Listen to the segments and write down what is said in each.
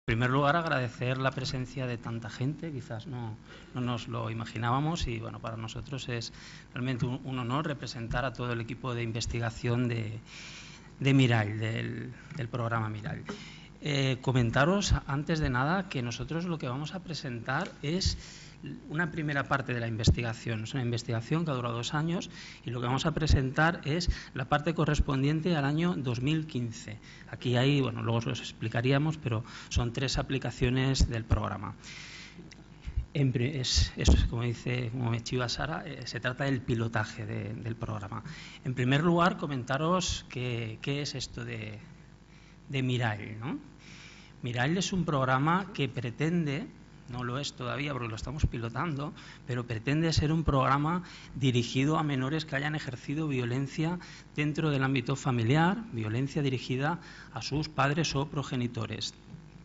En primer lugar, agradecer la presencia de tanta gente, quizás no nos lo imaginábamos y bueno, para nosotros es realmente un honor representar a todo el equipo de investigación de Mirall, del programa Mirall. Comentaros antes de nada que nosotros lo que vamos a presentar es una primera parte de la investigación. Es una investigación que ha durado 2 años y lo que vamos a presentar es la parte correspondiente al año 2015. Aquí hay, bueno, luego os los explicaríamos, pero son 3 aplicaciones del programa. Como me chiva Sara, se trata del pilotaje del programa. En primer lugar, comentaros qué es esto de Mirall, ¿no? Mirall es un programa que pretende, no lo es todavía porque lo estamos pilotando, pero pretende ser un programa dirigido a menores que hayan ejercido violencia dentro del ámbito familiar, violencia dirigida a sus padres o progenitores.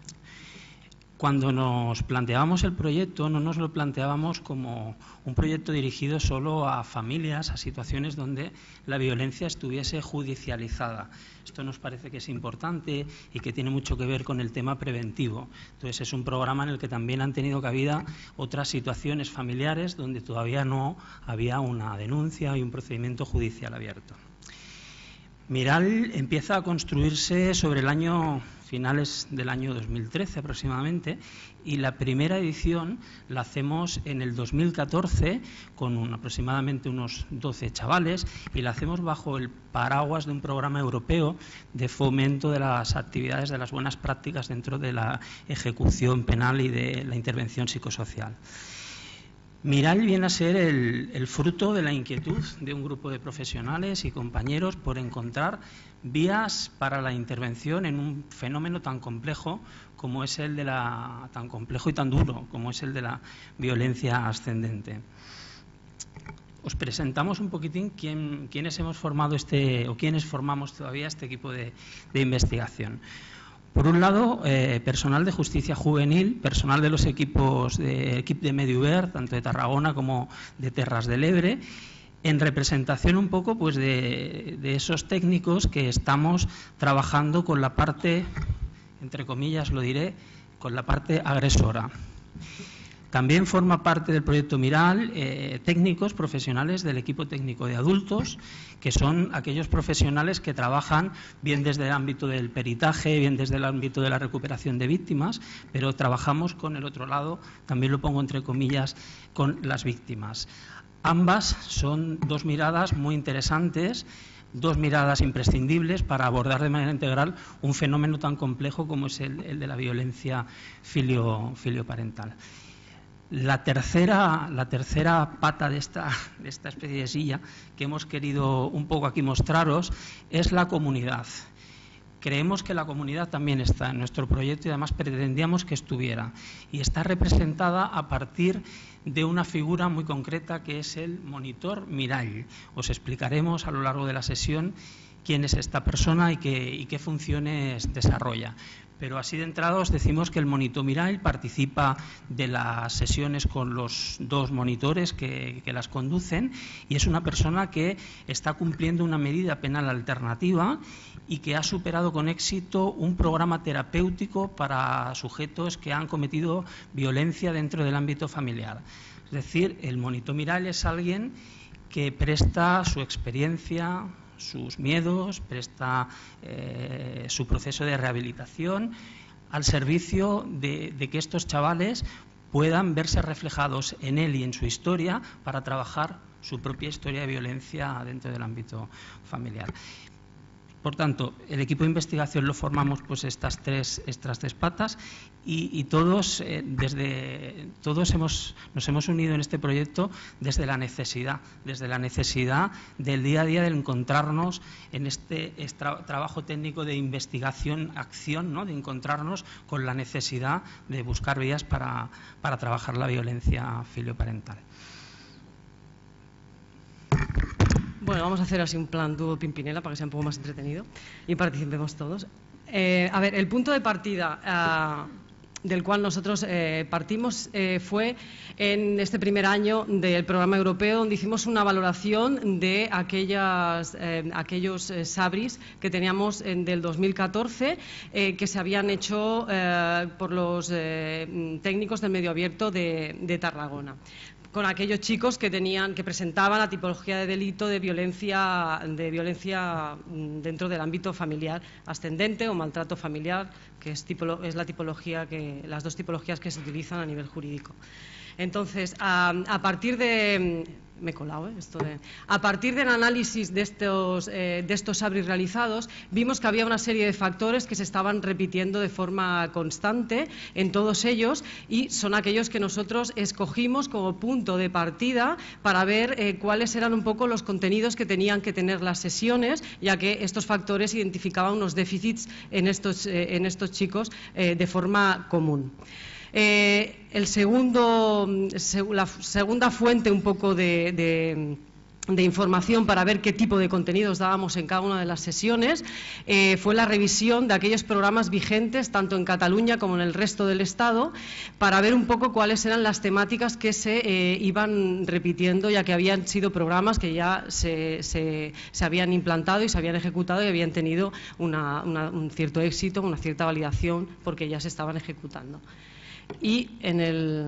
Cuando nos planteábamos el proyecto, no nos lo planteábamos como un proyecto dirigido solo a familias, a situaciones donde la violencia estuviese judicializada. Esto nos parece que es importante y que tiene mucho que ver con el tema preventivo. Entonces, es un programa en el que también han tenido cabida otras situaciones familiares donde todavía no había una denuncia y un procedimiento judicial abierto. Mirall empieza a construirse sobre finales del año 2013 aproximadamente, y la primera edición la hacemos en el 2014 con aproximadamente unos 12 chavales y la hacemos bajo el paraguas de un programa europeo de fomento de las actividades de las buenas prácticas dentro de la ejecución penal y de la intervención psicosocial. Mirall viene a ser el fruto de la inquietud de un grupo de profesionales y compañeros por encontrar vías para la intervención en un fenómeno tan complejo como es tan complejo y tan duro como es el de la violencia ascendente. Os presentamos un poquitín quiénes hemos formado o quiénes formamos todavía este equipo de investigación. Por un lado, personal de justicia juvenil, personal de los equipos de Mediuver, tanto de Tarragona como de Terras del Ebre, en representación un poco pues de esos técnicos que estamos trabajando con la parte, entre comillas lo diré, con la parte agresora. También forma parte del proyecto Mirall técnicos profesionales del equipo técnico de adultos, que son aquellos profesionales que trabajan bien desde el ámbito del peritaje, bien desde el ámbito de la recuperación de víctimas, pero trabajamos con el otro lado, también lo pongo entre comillas, con las víctimas. Ambas son 2 miradas muy interesantes, 2 miradas imprescindibles para abordar de manera integral un fenómeno tan complejo como es el de la violencia filioparental. La tercera pata de esta especie de silla que hemos querido un poco aquí mostraros es la comunidad. Creemos que la comunidad también está en nuestro proyecto y además pretendíamos que estuviera. Y está representada a partir de una figura muy concreta que es el monitor Mirall. Os explicaremos a lo largo de la sesión quién es esta persona y qué funciones desarrolla. Pero así de entrada os decimos que el monitor Mirall participa de las sesiones con los 2 monitores que las conducen y es una persona que está cumpliendo una medida penal alternativa y que ha superado con éxito un programa terapéutico para sujetos que han cometido violencia dentro del ámbito familiar. Es decir, el monitor Mirall es alguien que presta su experiencia, sus miedos, presta su proceso de rehabilitación al servicio de que estos chavales puedan verse reflejados en él y en su historia para trabajar su propia historia de violencia dentro del ámbito familiar. Por tanto, el equipo de investigación lo formamos pues estas tres patas y todos nos hemos unido en este proyecto desde la necesidad del día a día de encontrarnos en este trabajo técnico de investigación-acción, ¿no? De encontrarnos con la necesidad de buscar vías para trabajar la violencia filioparental. Bueno, vamos a hacer así un plan dúo Pimpinela para que sea un poco más entretenido y participemos todos. A ver, el punto de partida del cual nosotros partimos fue en este primer año del programa europeo, donde hicimos una valoración de aquellos SABRIs que teníamos del 2014, que se habían hecho por los técnicos del medio abierto de Tarragona, con aquellos chicos que presentaban la tipología de delito de violencia dentro del ámbito familiar ascendente o maltrato familiar, que es la tipología las dos tipologías que se utilizan a nivel jurídico. Entonces, a partir de... Me he colado, a partir del análisis de estos SABRIs realizados, vimos que había una serie de factores que se estaban repitiendo de forma constante en todos ellos, y son aquellos que nosotros escogimos como punto de partida para ver cuáles eran un poco los contenidos que tenían que tener las sesiones, ya que estos factores identificaban unos déficits en estos chicos de forma común. La segunda fuente un poco de información para ver qué tipo de contenidos dábamos en cada una de las sesiones fue la revisión de aquellos programas vigentes tanto en Cataluña como en el resto del Estado, para ver un poco cuáles eran las temáticas que se iban repitiendo, ya que habían sido programas que ya se habían implantado y se habían ejecutado y habían tenido un cierto éxito, una cierta validación, porque ya se estaban ejecutando. Y en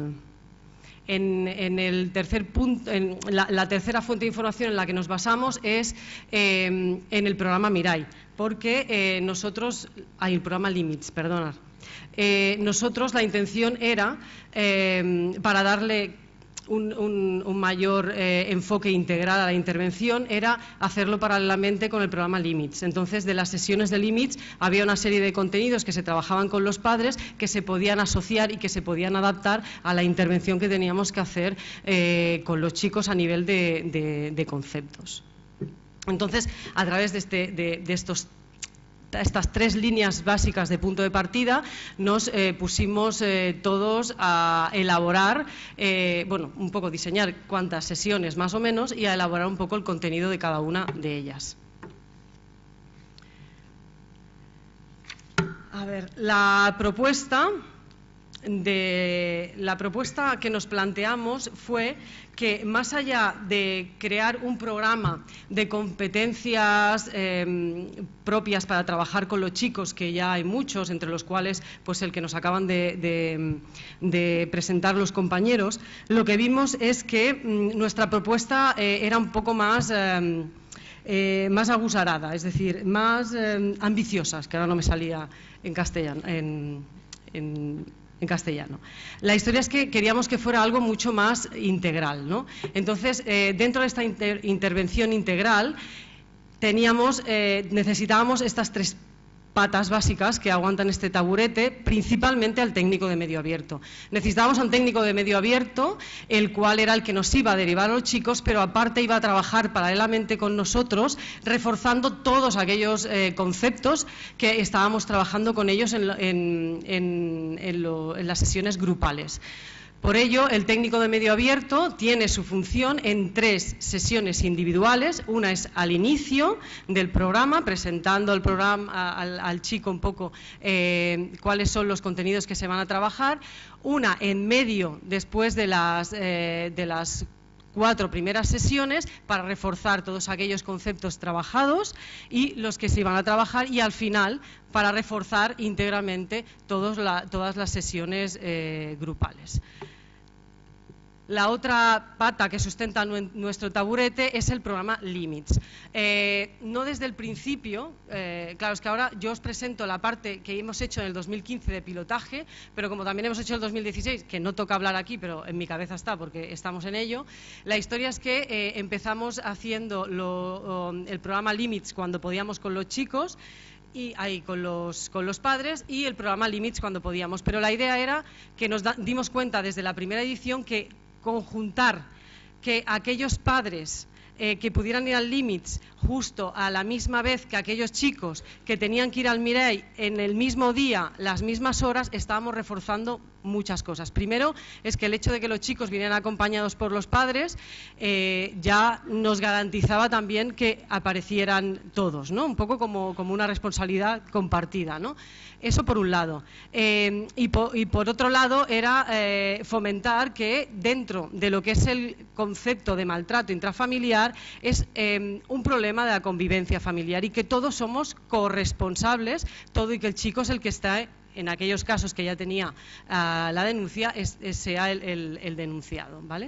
el tercer punto, la tercera fuente de información en la que nos basamos es en el programa Mirai, porque el programa Limits, perdonad. Nosotros la intención era, para darle un mayor enfoque integral a la intervención, era hacerlo paralelamente con el programa Limits. Entonces, de las sesiones de Limits había una serie de contenidos que se trabajaban con los padres, que se podían asociar y que se podían adaptar a la intervención que teníamos que hacer con los chicos a nivel de conceptos. Entonces, a través de estas tres líneas básicas de punto de partida, nos pusimos todos a elaborar, un poco diseñar cuántas sesiones más o menos, y a elaborar un poco el contenido de cada una de ellas. A ver, la propuesta que nos planteamos fue que, más allá de crear un programa de competencias propias para trabajar con los chicos, que ya hay muchos, entre los cuales pues el que nos acaban de presentar los compañeros, lo que vimos es que nuestra propuesta era un poco más aguzarada, es decir, más ambiciosas, que ahora no me salía en castellano. En castellano. La historia es que queríamos que fuera algo mucho más integral, ¿no? Entonces, dentro de esta intervención integral, necesitábamos estas tres patas básicas que aguantan este taburete, principalmente al técnico de medio abierto. Necesitábamos a un técnico de medio abierto, el cual era el que nos iba a derivar a los chicos, pero aparte iba a trabajar paralelamente con nosotros, reforzando todos aquellos conceptos que estábamos trabajando con ellos en las sesiones grupales. Por ello, el técnico de medio abierto tiene su función en tres sesiones individuales. Una es al inicio del programa, presentando el programa al chico un poco cuáles son los contenidos que se van a trabajar. Una en medio, después de las 4 primeras sesiones, para reforzar todos aquellos conceptos trabajados y los que se iban a trabajar, y al final para reforzar íntegramente todas las sesiones grupales. La otra pata que sustenta nuestro taburete es el programa Limits. No desde el principio, claro, es que ahora yo os presento la parte que hemos hecho en el 2015 de pilotaje, pero como también hemos hecho el 2016, que no toca hablar aquí, pero en mi cabeza está porque estamos en ello. La historia es que empezamos haciendo el programa Limits cuando podíamos con los chicos, y ahí con los padres, y el programa Limits cuando podíamos. Pero la idea era que nos dimos cuenta desde la primera edición que conjuntar que aquellos padres que pudieran ir al Limits justo a la misma vez que aquellos chicos que tenían que ir al Mirai en el mismo día, las mismas horas, estábamos reforzando muchas cosas. Primero es que el hecho de que los chicos vinieran acompañados por los padres ya nos garantizaba también que aparecieran todos, ¿no? Un poco como una responsabilidad compartida, ¿no? Eso por un lado. Y por otro lado era fomentar que dentro de lo que es el concepto de maltrato intrafamiliar es un problema de la convivencia familiar y que todos somos corresponsables, todo, y que el chico es el que está, en aquellos casos que ya tenía la denuncia, sea el denunciado, ¿vale?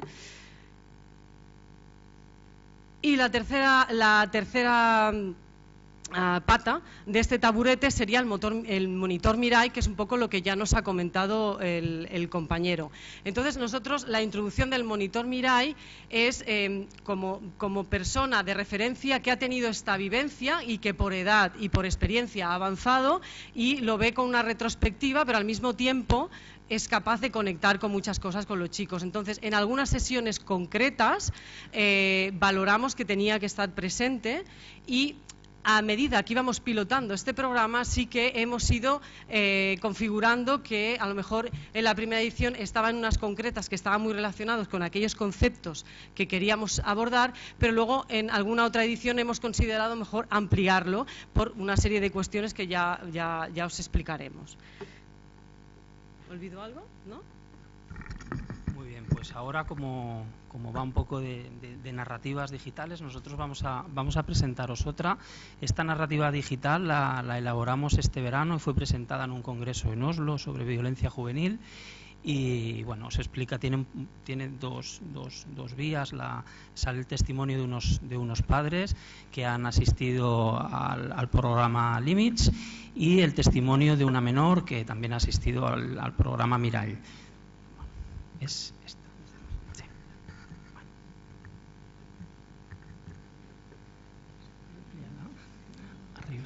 Y la tercera pata de este taburete sería el monitor Mirai, que es un poco lo que ya nos ha comentado el compañero. Entonces nosotros, la introducción del monitor Mirai es como persona de referencia que ha tenido esta vivencia y que por edad y por experiencia ha avanzado y lo ve con una retrospectiva, pero al mismo tiempo es capaz de conectar con muchas cosas con los chicos. Entonces, en algunas sesiones concretas valoramos que tenía que estar presente, y a medida que íbamos pilotando este programa sí que hemos ido configurando que a lo mejor en la primera edición estaban unas concretas que estaban muy relacionados con aquellos conceptos que queríamos abordar, pero luego en alguna otra edición hemos considerado mejor ampliarlo por una serie de cuestiones que ya os explicaremos. ¿Olvido algo? ¿No? Muy bien, pues ahora como va un poco de narrativas digitales, nosotros vamos a presentaros otra. Esta narrativa digital la elaboramos este verano y fue presentada en un congreso en Oslo sobre violencia juvenil. Y bueno, se explica, tiene dos vías. Sale el testimonio de unos padres que han asistido al programa Limits, y el testimonio de una menor que también ha asistido al programa Mirai. Es esta. Sí. Bueno. Arriba.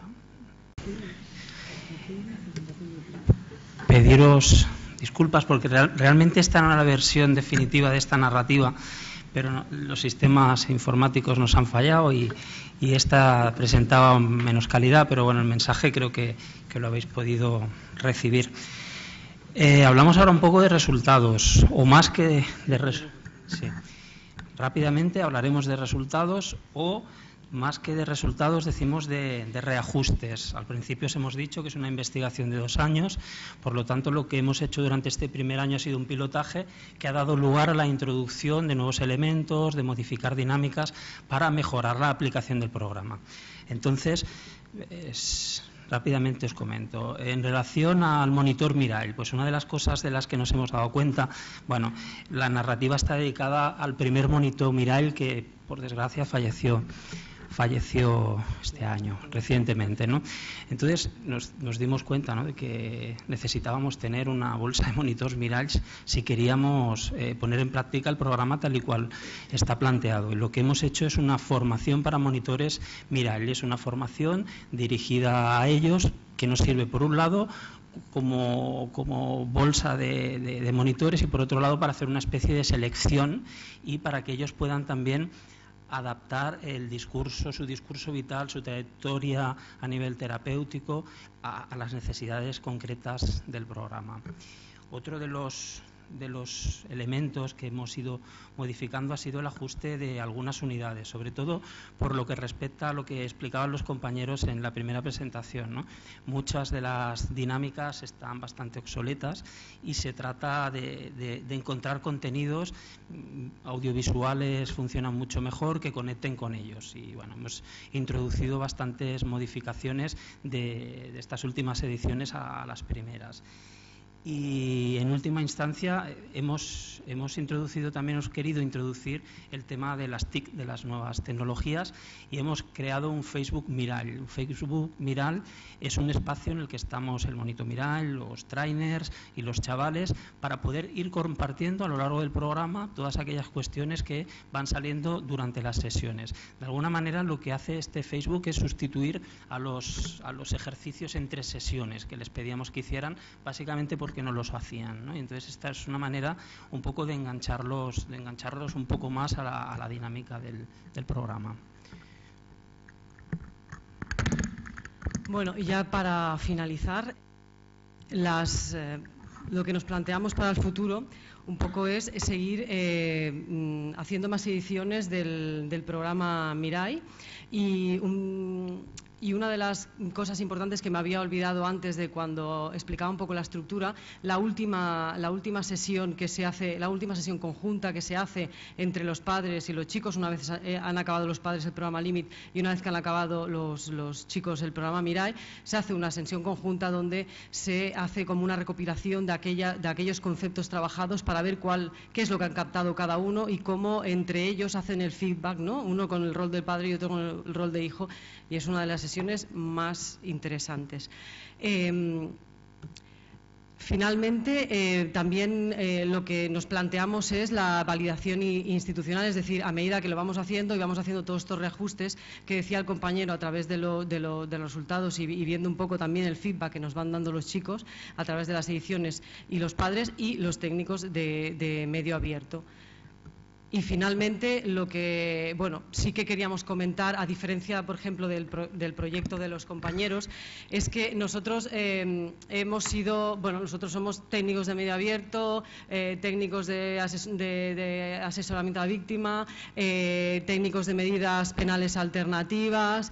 Pediros disculpas porque realmente esta no era la versión definitiva de esta narrativa, pero los sistemas informáticos nos han fallado y esta presentaba menos calidad, pero bueno, el mensaje creo que lo habéis podido recibir. Hablamos ahora un poco de resultados, o más que sí. Rápidamente hablaremos de resultados, o más que de resultados decimos de reajustes. Al principio os hemos dicho que es una investigación de 2 años, por lo tanto lo que hemos hecho durante este primer año ha sido un pilotaje que ha dado lugar a la introducción de nuevos elementos, de modificar dinámicas para mejorar la aplicación del programa. Entonces, rápidamente os comento. En relación al monitor Mirai, pues una de las cosas de las que nos hemos dado cuenta, bueno, la narrativa está dedicada al primer monitor Mirai que, por desgracia, falleció este año, recientemente, ¿no? Entonces nos dimos cuenta, ¿no?, de que necesitábamos tener una bolsa de monitores Mirai si queríamos poner en práctica el programa tal y cual está planteado. Y lo que hemos hecho es una formación para monitores Mirai, es una formación dirigida a ellos que nos sirve, por un lado, como bolsa de monitores, y por otro lado para hacer una especie de selección y para que ellos puedan también adaptar el discurso, su discurso vital, su trayectoria a nivel terapéutico a las necesidades concretas del programa. Otro de los elementos que hemos ido modificando ha sido el ajuste de algunas unidades, sobre todo por lo que respecta a lo que explicaban los compañeros en la primera presentación, ¿no? Muchas de las dinámicas están bastante obsoletas y se trata de encontrar contenidos audiovisuales funcionan mucho mejor, que conecten con ellos. Y bueno, hemos introducido bastantes modificaciones de estas últimas ediciones a las primeras. Y en última instancia hemos introducido, también hemos querido introducir el tema de las TIC, de las nuevas tecnologías, y hemos creado un Facebook Mirai. Un Facebook Mirai es un espacio en el que estamos el Monitor Mirai, los trainers y los chavales, para poder ir compartiendo a lo largo del programa todas aquellas cuestiones que van saliendo durante las sesiones. De alguna manera lo que hace este Facebook es sustituir a los ejercicios entre sesiones que les pedíamos que hicieran, básicamente porque no los hacían, ¿no? Y entonces esta es una manera un poco de engancharlos un poco más a la dinámica del programa. Bueno, y ya para finalizar, lo que nos planteamos para el futuro un poco es seguir haciendo más ediciones del programa Mirai y una de las cosas importantes que me había olvidado antes de cuando explicaba un poco la estructura, la última sesión que se hace, la última sesión conjunta que se hace entre los padres y los chicos, una vez han acabado los padres el programa Limit y una vez que han acabado los chicos el programa Mirai, se hace una sesión conjunta donde se hace como una recopilación de aquellos conceptos trabajados para ver qué es lo que han captado cada uno y cómo entre ellos hacen el feedback, ¿no? Uno con el rol del padre y otro con el rol de hijo, y es una de las sesiones más interesantes. Finalmente, también lo que nos planteamos es la validación institucional, es decir, a medida que lo vamos haciendo y vamos haciendo todos estos reajustes que decía el compañero a través de los resultados y viendo un poco también el feedback que nos van dando los chicos a través de las ediciones y los padres y los técnicos de medio abierto. Y finalmente, lo que, bueno, sí que queríamos comentar, a diferencia, por ejemplo, del proyecto de los compañeros, es que nosotros hemos sido, bueno, nosotros somos técnicos de medio abierto, técnicos de asesoramiento a la víctima, técnicos de medidas penales alternativas,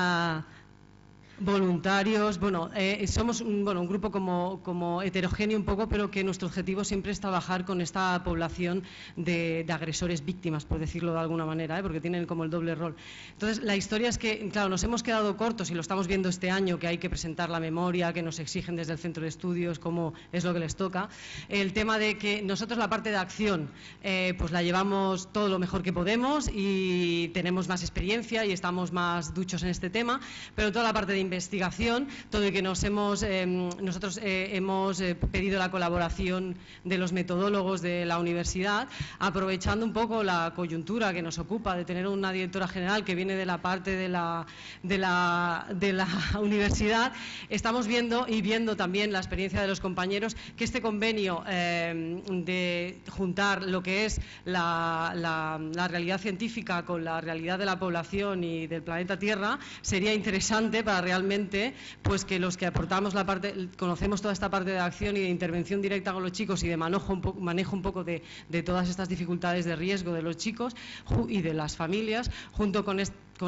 voluntarios, bueno, somos un grupo como heterogéneo un poco, pero que nuestro objetivo siempre es trabajar con esta población de agresores víctimas, por decirlo de alguna manera, porque tienen como el doble rol. Entonces, la historia es que, claro, nos hemos quedado cortos y lo estamos viendo este año, que hay que presentar la memoria, que nos exigen desde el centro de estudios, cómo es lo que les toca. El tema de que nosotros la parte de acción, pues la llevamos todo lo mejor que podemos y tenemos más experiencia y estamos más duchos en este tema, pero toda la parte de investigación, todo el que nosotros hemos pedido la colaboración de los metodólogos de la universidad, aprovechando un poco la coyuntura que nos ocupa de tener una directora general que viene de la parte de la universidad. Estamos viendo también la experiencia de los compañeros que este convenio de juntar lo que es la realidad científica con la realidad de la población y del planeta Tierra sería interesante para realmente, pues que los que aportamos conocemos toda esta parte de acción y de intervención directa con los chicos y de manejo un poco de todas estas dificultades de riesgo de los chicos y de las familias, junto con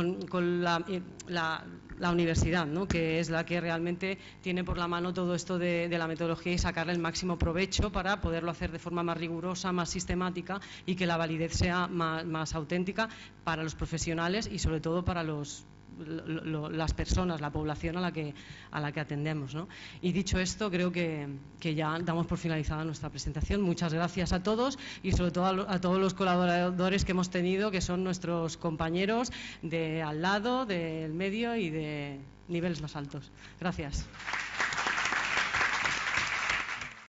la universidad, ¿no?, que es la que realmente tiene por la mano todo esto de la metodología y sacarle el máximo provecho para poderlo hacer de forma más rigurosa, más sistemática y que la validez sea más auténtica para los profesionales y sobre todo para las personas, la población a la que atendemos, ¿no? Y dicho esto, creo que ya damos por finalizada nuestra presentación. Muchas gracias a todos y sobre todo a todos los colaboradores que hemos tenido, que son nuestros compañeros de al lado, del medio y de niveles más altos. Gracias.